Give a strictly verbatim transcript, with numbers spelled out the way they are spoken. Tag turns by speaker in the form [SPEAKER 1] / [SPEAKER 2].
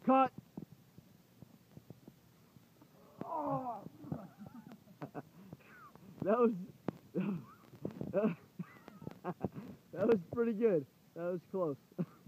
[SPEAKER 1] Cut. Oh. That was that was pretty good. That was close.